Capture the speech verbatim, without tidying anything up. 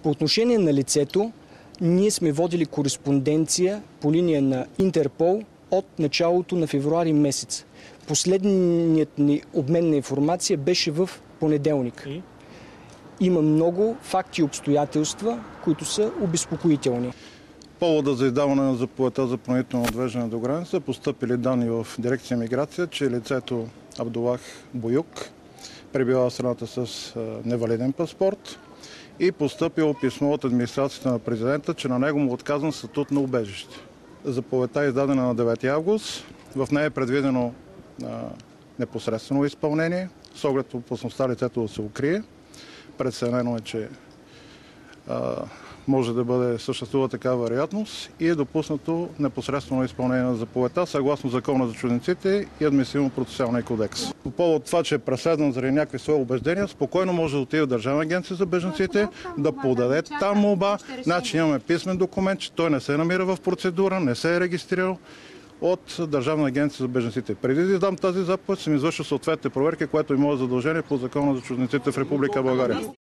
По отношение на лицето, ние сме водили кореспонденция по линия на Интерпол от началото на февруари месец. Последният ни обмен на информация беше в понеделник. Има много факти и обстоятелства, които са обезпокоителни. Повода за издаване на заповедта за принудително отвеждане до граница са постъпили данни в дирекция миграция, че лицето Абдулах Боюк пребива в страната с невалиден паспорт и постъпило писмо от администрацията на президента, че на него му отказан статут на убежище. Заповедта е издадена на девети август. В нея е предвидено а, непосредствено изпълнение, с оглед опасността лицето да се укрие. Преценено е, че а, може да бъде съществува такава вероятност и е допуснато непосредствено изпълнение на заповедта съгласно Закона за чужденците и Административно-процесуалния кодекс. По повод това, че е преследван заради някакви свои убеждения, спокойно може да отиде в Държавна агенция за бежанците, да подаде там молба. Значи имаме писмен документ, че той не се намира в процедура, не се е регистрирал от Държавна агенция за бежанците. Преди да издам тази заповед, съм извършил съответните проверки, което е мое задължение по Закона за чужденците в Република България.